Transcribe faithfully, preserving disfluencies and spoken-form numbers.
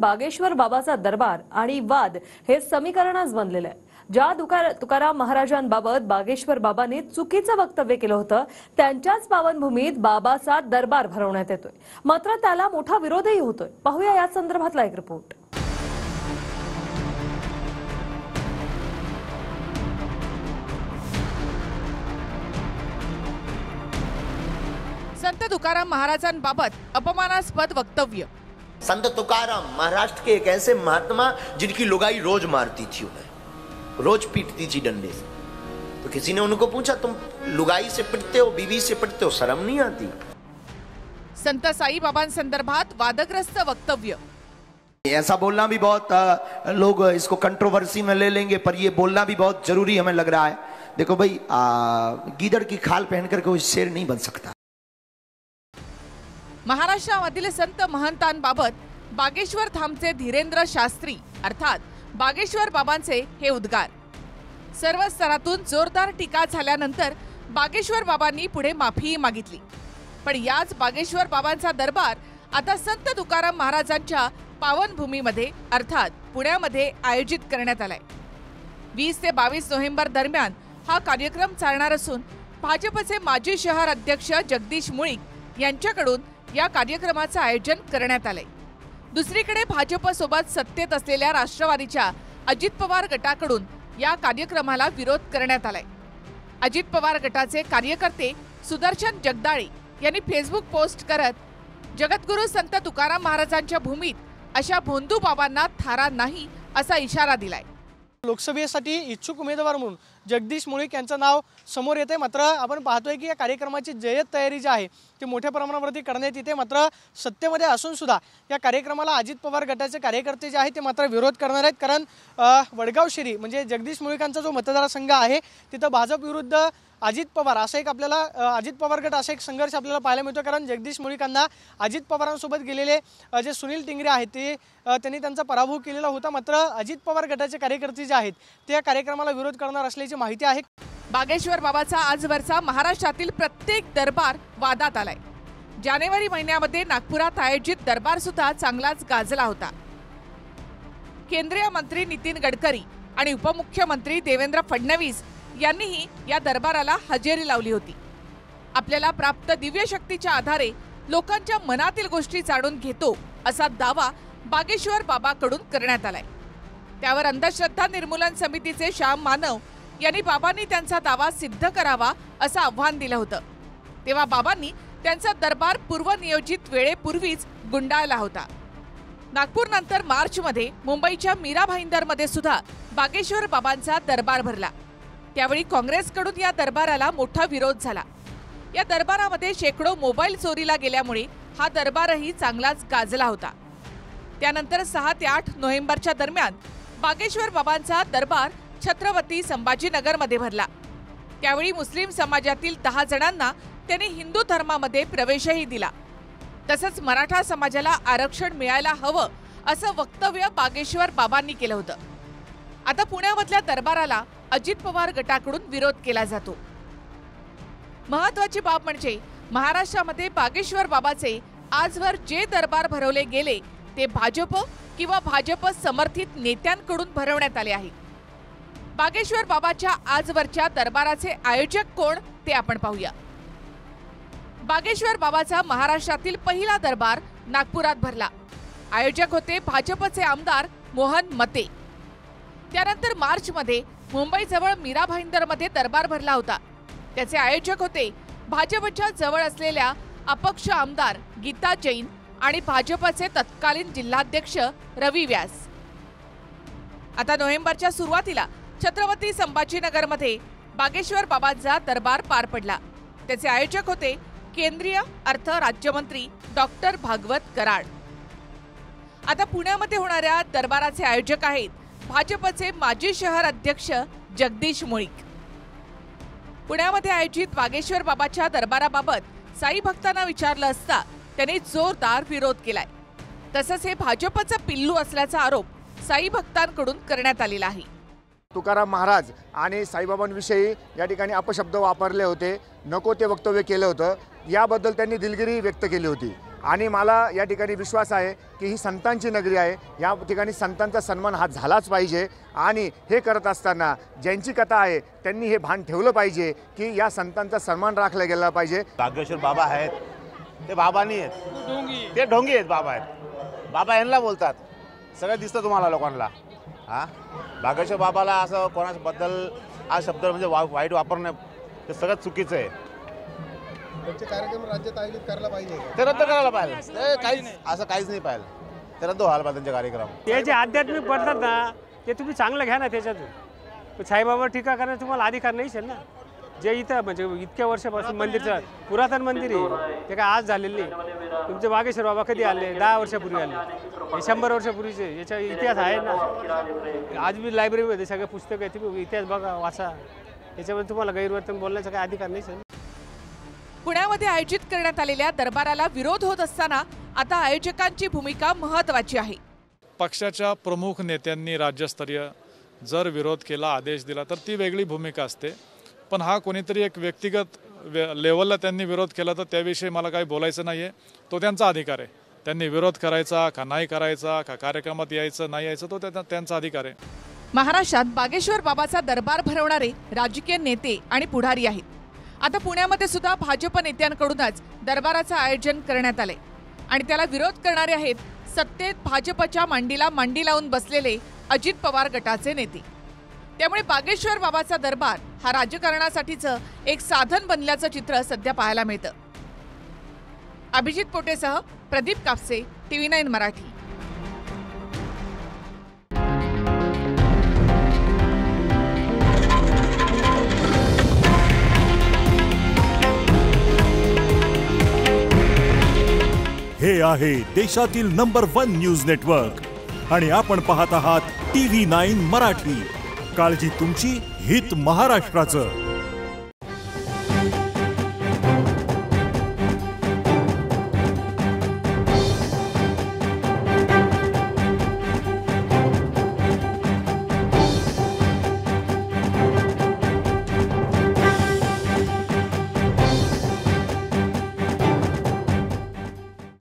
बागेश्वर बाबाचा दरबार आणि वाद हे समीकरणच बनलेलं आहे। ज्या तुकाराम महाराजांबाबत बागेश्वर बाबांनी चुकीचं वक्तव्य केलं होतं त्यांच्याच पावनभूमीत बाबाचा दरबार भरवण्यात येतोय, मात्र त्याला मोठा विरोधही होतोय। पाहूया या संदर्भातला एक रिपोर्ट। संत तुकाराम महाराजांबाबत अपमानास्पद वक्तव्य। संत तुकाराम महाराष्ट्र के एक ऐसे महात्मा जिनकी लुगाई रोज मारती थी, उन्हें रोज पीटती थी डंडे से। तो किसी ने उनको पूछा, तुम लुगाई से पिटते हो, बीवी से पिटते हो, शर्म नहीं आती? संत साई बाबांसंदर्भात वादग्रस्त वक्तव्य। ऐसा बोलना भी बहुत आ, लोग इसको कंट्रोवर्सी में ले लेंगे, पर ये बोलना भी बहुत जरूरी हमें लग रहा है। देखो भाई, गीदड़ की खाल पहनकर कोई शेर नहीं बन सकता। महाराष्ट्रामधील संत महंतांबाबत बागेश्वर धामचे धीरेंद्र शास्त्री अर्थात बागेश्वर बाबांचे हे उद्गार। सर्व स्तरातून जोरदार टीका झाल्यानंतर बागेश्वर बाबांनी पुढे माफीही मागितली। पण याच बागेश्वर बाबांचा दरबार आता संत तुकाराम महाराजांच्या पावनभूमीमध्ये अर्थात पुण्यामध्ये आयोजित करण्यात आलाय। वीस ते बावीस नोव्हेंबर दरम्यान हा कार्यक्रम चालणार असून भाजपचे माजी शहर अध्यक्ष जगदीश मुळीक यांच्याकडून या कार्यक्रमाचं आयोजन करण्यात आलंय। दुसरीकडे भाजप सोबत सत्तेत असलेल्या राष्ट्रवादीच्या अजित पवार गटाकडून या कार्यक्रमाला विरोध करण्यात आलाय। अजित पवार गटाचे कार्यकर्ते सुदर्शन जगदाळे यांनी फेसबुक पोस्ट करत जगद्गुरू संत तुकाराम महाराजांच्या भूमीत अशा भोंदू बाबांना थारा नाही असा इशारा दिलाय। लोकसभेसाठी इच्छुक उमेदवार म्हणून जगदीश मुळीक यांचं नाव समोर येते। मात्र आपण पाहतोय की या कार्यक्रमाची जय्यत तयारी जी आहे ती मोठ्या प्रमाणावरती करण्यात येते। मात्र सत्तेमध्ये असून सुद्धा या कार्यक्रमाला अजित पवार गटाचे कार्यकर्ते जे आहेत ते मात्र विरोध करणार आहेत। कारण वडगाव शिरी म्हणजे जगदीश मुळीकांचा जो मतदारसंघ आहे तिथं भाजप विरुद्ध अजित पवार असं एक आपल्याला अजित पवार गट असा एक संघर्ष आपल्याला पाहायला मिळतो। कारण जगदीश मुळीकांना अजित पवारांसोबत गेलेले जे सुनील टिंगरे आहेत ते त्यांनी त्यांचा पराभव केलेला होता। मात्र अजित पवार गटाचे कार्यकर्ते जे आहेत ते या कार्यक्रमाला विरोध करणार असल्याची माहिती आहे। बागेश्वर बाबाचा आजवरचा महाराष्ट्रातील प्रत्येक दरबार वादात आलाय। जानेवारी महिन्यामध्ये नागपुरात आयोजित दरबार सुद्धा चांगलाच गाजला होता। केंद्रीय मंत्री नितीन गडकरी आणि उपमुख्यमंत्री देवेंद्र फडणवीस यांनीही या दरबाराला हजेरी लावली होती। आपल्याला प्राप्त दिव्य शक्तीच्या आधारे लोकांच्या मनातील गोष्टी जाणून घेतो असा दावा बागेश्वर बाबाकडून करण्यात आलाय। त्यावर अंधश्रद्धा निर्मूलन समितीचे श्याम मानव यांनी बाबांनी त्यांचा दावा सिद्ध करावा असं आव्हान दिलं होतं। तेव्हा बाबांनी त्यांचा दरबार पूर्वनियोजित वेळेपूर्वीच गुंडाळला होता। नागपूरनंतर मार्चमध्ये मुंबईच्या मीरा भाईंदरमध्ये सुद्धा बागेश्वर बाबांचा दरबार भरला। त्यावेळी काँग्रेसकडून या दरबाराला मोठा विरोध झाला। या दरबारामध्ये शेकडो मोबाईल चोरीला गेल्यामुळे हा दरबारही चांगलाच गाजला होता। त्यानंतर सहा ते आठ नोव्हेंबरच्या दरम्यान बागेश्वर बाबांचा दरबार छत्रपती संभाजीनगरमध्ये भरला। त्यावेळी मुस्लिम समाजातील दहा जणांना त्यांनी हिंदू धर्मामध्ये प्रवेशही दिला। तसंच मराठा समाजाला आरक्षण मिळायला हवं असं वक्तव्य बागेश्वर बाबांनी केलं होतं। आता पुण्यामधल्या दरबाराला अजित पवार गटाकडून विरोध केला जातो। महत्त्वाची बाब म्हणजे महाराष्ट्रामध्ये बागेश्वर बाबाचे आजवर जे दरबार भरवले गेले ते भाजप किंवा भाजप समर्थित नेत्यांकडून भरवण्यात आले आहे। बागेश्वर बाबाच्या आजवरच्या दरबाराचे आयोजक कोण ते आपण पाहूया। बागेश्वर बाबाचा महाराष्ट्रातील पहिला दरबार नागपुरात भरला। आयोजक होते भाजपचे आमदार मोहन मते। त्यानंतर मार्चमध्ये मुंबईजवळ मीरा भाईंदरमध्ये दरबार भरला होता। त्याचे आयोजक होते भाजपच्या जवळ असलेल्या अपक्ष आमदार गीता जैन आणि भाजपचे तत्कालीन जिल्हाध्यक्ष रवी व्यास। आता नोव्हेंबरच्या सुरुवातीला छत्रपती संभाजीनगरमध्ये बागेश्वर बाबांचा दरबार पार पडला। त्याचे आयोजक होते केंद्रीय अर्थ राज्यमंत्री डॉक्टर भागवत कराड। आता पुण्यामध्ये होणाऱ्या दरबाराचे आयोजक आहेत भाजपचे माजी शहर अध्यक्ष जगदीश मुळीक। पुण्यामध्ये आयोजित बागेश्वर बाबाच्या दरबाराबाबत साई भक्तांना विचारलं असता त्यांनी जोरदार विरोध केलाय। तसंच हे भाजपचं पिल्लू असल्याचा आरोप साई भक्तांकडून करण्यात आलेला आहे। तुकाराम महाराज आणि साईबाबांविषयी या ठिकाणी अपशब्द वापरले होते, नको ते वक्तव्य केलं होतं, याबद्दल त्यांनी दिलगिरी व्यक्त केली होती। आणि मला या ठिकाणी विश्वास आहे की ही संतांची नगरी आहे, या ठिकाणी संतांचा सन्मान हा झालाच पाहिजे। आणि हे करत असताना ज्यांची कथा आहे त्यांनी हे भान ठेवलं पाहिजे की या संतांचा सन्मान राखला गेला पाहिजे। बागेश्वर बाबा आहेत ते बाबा नाही आहेत, ते ढोंगी आहेत, बाबा आहेत, बाबा यांना बोलतात, सगळं दिसतं तुम्हाला लोकांना। हां, बागेश्वर बाबाला असं कोणाबद्दल हा शब्द म्हणजे वा वाईट वापरणं ते सगळं चुकीचं आहे। त्यांचे कार्यक्रम राज्यात आयोजित करायला पाहिजे, ते रद्द करायला पाहिजे, ते काहीच असं काहीच नाही पाहिजे, ते रद्द व्हायला पाहिजे त्यांचे कार्यक्रम। ते जे आध्यात्मिक पडतात ना ते तुम्ही चांगलं घ्या ना त्याच्यातून। साईबाबा टीका करण्याचा तुम्हाला अधिकार नाहीच आहे ना। जे इथं म्हणजे इतक्या वर्षापासून मंदिरचं पुरातन मंदिर आहे ते काय आज झालेलं नाही। तुमचे बागेश्वर बाबा कधी आले? दहा वर्षापूर्वी आले, हे शंभर वर्षापूर्वीचे याचा इतिहास आहे ना। आज मी लायब्ररीमध्ये सगळे पुस्तक आहे, तुम्ही इतिहास बघा, वाचा, याच्यामध्ये तुम्हाला गैरवर्तन बोलण्याचा काही अधिकार नाहीच आहे। पुण्यामध्ये आयोजित करण्यात आलेल्या दरबाराला विरोध होत असताना आता आयोजकांची भूमिका महत्त्वाची आहे। पक्षाच्या प्रमुख नेत्यांनी राज्यस्तरीय जर विरोध केला, आदेश दिला तर ती वेगळी भूमिका असते, पण हा कोणीतरी एक व्यक्तिगत लेवलला त्यांनी विरोध केला तर त्याविषयी मला काही बोलायचं नाही आहे। तो त्यांचा अधिकार आहे, त्यांनी विरोध करायचा का नाही करायचा, का कार्यक्रमात यायचं नाही यायचं, तो त्यांचा अधिकार आहे। महाराष्ट्रात बागेश्वर बाबाचा दरबार भरवणारे राजकीय नेते आणि पुढारी आहेत। आता पुण्यामध्ये सुद्धा भाजप नेत्यांकडूनच दरबाराचं आयोजन करण्यात आलंय आणि त्याला विरोध करणारे आहेत सत्तेत भाजपच्या मांडीला मांडी लावून बसलेले अजित पवार गटाचे नेते। त्यामुळे बागेश्वर बाबाचा दरबार हा राजकारणासाठीचं एक साधन बनल्याचं चित्र सध्या पाहायला मिळतं। अभिजित पोटेसह प्रदीप कापसे, टीव्ही नाईन मराठी। हे आहे देशातील नंबर वन न्यूज नेटवर्क आणि आपण पाहत आहात टीव्ही नाईन मराठी। काळजी तुमची, हित महाराष्ट्राचं।